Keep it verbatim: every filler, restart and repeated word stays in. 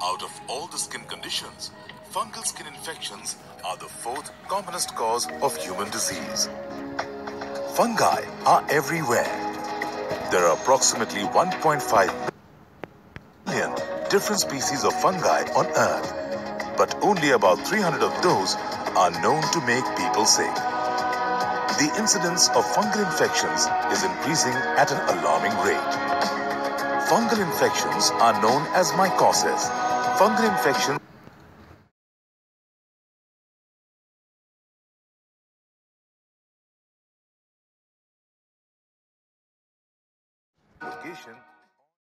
Out of all the skin conditions, fungal skin infections are the fourth commonest cause of human disease. Fungi are everywhere. There are approximately one point five million different species of fungi on Earth, but only about three hundred of those are known to make people sick. The incidence of fungal infections is increasing at an alarming rate. Fungal infections are known as mycosis. Fungal infections location